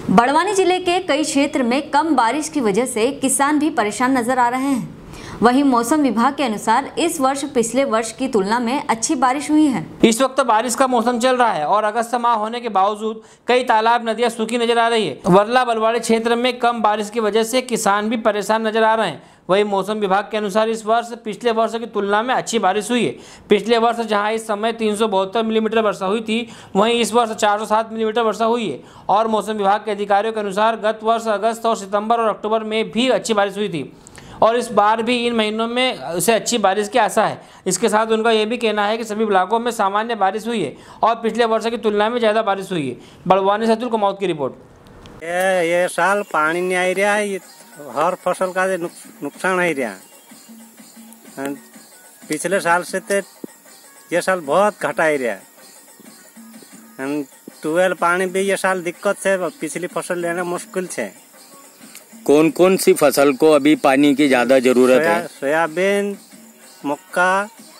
बड़वानी जिले के कई क्षेत्र में कम बारिश की वजह से किसान भी परेशान नजर आ रहे हैं। वहीं मौसम विभाग के अनुसार इस वर्ष पिछले वर्ष की तुलना में अच्छी बारिश हुई है। इस वक्त बारिश का मौसम चल रहा है और अगस्त माह होने के बावजूद कई तालाब नदियां सूखी नजर आ रही है। वर्ला बलवाड़ी क्षेत्र में कम बारिश की वजह से किसान भी परेशान नजर आ रहे हैं। वहीं मौसम विभाग के अनुसार इस वर्ष पिछले वर्ष की तुलना में अच्छी बारिश हुई है। पिछले वर्ष जहां इस समय 372 मिलीमीटर वर्षा हुई थी, वहीं इस वर्ष 407 मिलीमीटर वर्षा हुई है। और मौसम विभाग के अधिकारियों के अनुसार गत वर्ष अगस्त और सितंबर और अक्टूबर में भी अच्छी बारिश हुई थी और इस बार भी इन महीनों में उसे अच्छी बारिश की आशा है। इसके साथ उनका यह भी कहना है कि सभी ब्लॉकों में सामान्य बारिश हुई है और पिछले वर्ष की तुलना में ज़्यादा बारिश हुई है। बड़वानी से अतुल कुमार की रिपोर्ट। ये साल पानी नहीं आ रहा है, हर फसल का नुकसान हो रहा है। पिछले साल से तो ये साल बहुत घटा ही रहा है। ट्यूबवेल पानी भी ये साल दिक्कत से पिछली फसल लेना मुश्किल है। कौन कौन सी फसल को अभी पानी की ज्यादा जरूरत है? सोयाबीन, मक्का,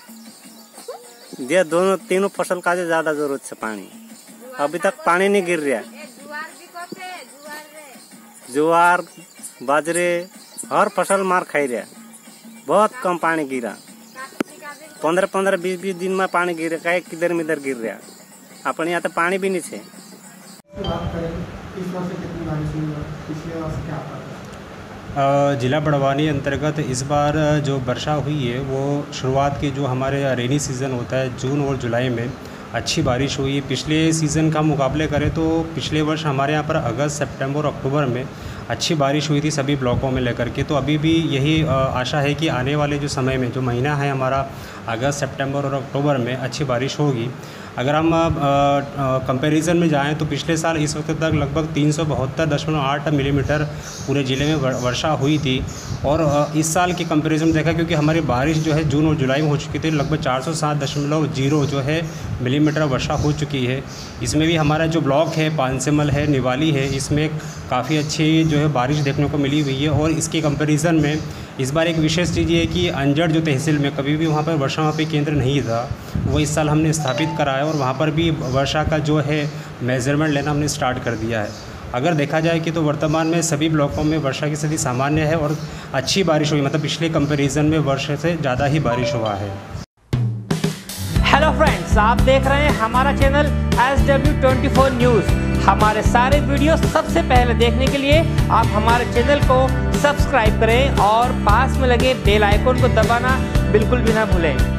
ये दोनों तीनों फसल का ज्यादा जरूरत है पानी। अभी तक पानी नहीं गिर रहा। ज्वार, बाजरे, हर फसल मार खाई रहा। बहुत कम पानी गिरा। 15-15, 20-20 दिन में पानी गिर रहा है, किधर मिधर गिर रहा। अपने यहाँ तो पानी भी नहीं है। जिला बड़वानी अंतर्गत इस बार जो वर्षा हुई है वो शुरुआत की जो हमारे रेनी सीज़न होता है जून और जुलाई में अच्छी बारिश हुई है। पिछले सीज़न का मुकाबले करें तो पिछले वर्ष हमारे यहाँ पर अगस्त, सितंबर और अक्टूबर में अच्छी बारिश हुई थी सभी ब्लॉकों में लेकर के। तो अभी भी यही आशा है कि आने वाले जो समय में जो महीना है हमारा अगस्त, सितंबर और अक्टूबर में अच्छी बारिश होगी। अगर हम कंपैरिजन में जाएं तो पिछले साल इस वक्त तक लगभग 372.8 मिलीमीटर पूरे ज़िले में वर्षा हुई थी और इस साल की कंपैरिजन देखा क्योंकि हमारी बारिश जो है जून और जुलाई में हो चुकी थी, लगभग 407.0 जो है मिलीमीटर वर्षा हो चुकी है। इसमें भी हमारा जो ब्लॉक है पानसेमल है, निवाली है, इसमें काफ़ी अच्छी जो है बारिश देखने को मिली हुई है। और इसके कंपैरिजन में इस बार एक विशेष चीज़ ये है कि अंजड़ जो तहसील में कभी भी वहाँ पर वर्षा मापी केंद्र नहीं था, वो इस साल हमने स्थापित कराया और वहाँ पर भी वर्षा का जो है मेज़रमेंट लेना हमने स्टार्ट कर दिया है। अगर देखा जाए कि तो वर्तमान में सभी ब्लॉकों में वर्षा की स्थिति सामान्य है और अच्छी बारिश हुई, मतलब पिछले कंपैरिजन में वर्षा से ज़्यादा ही बारिश हुआ है। हेलो फ्रेंड्स, आप देख रहे हैं हमारा चैनल SW24 न्यूज़। हमारे सारे वीडियो सबसे पहले देखने के लिए आप हमारे चैनल को सब्सक्राइब करें और पास में लगे बेल आइकन को दबाना बिल्कुल भी ना भूलें।